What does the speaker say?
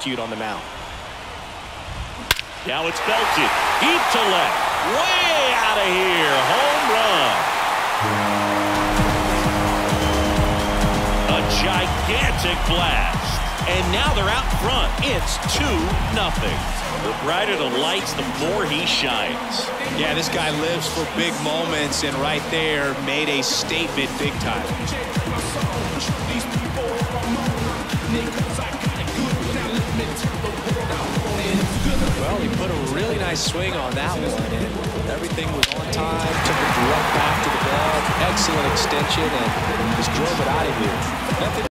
execute on the mound. Now it's belted deep to left, way out of here, home run. A gigantic blast, and now they're out front. It's 2-0. The brighter the lights, the more he shines. Yeah, this guy lives for big moments, and right there made a statement big time. Well, he put a really nice swing on that one, and everything was on time. Took it direct back to the ball. Excellent extension, and just drove it out of here. Nothing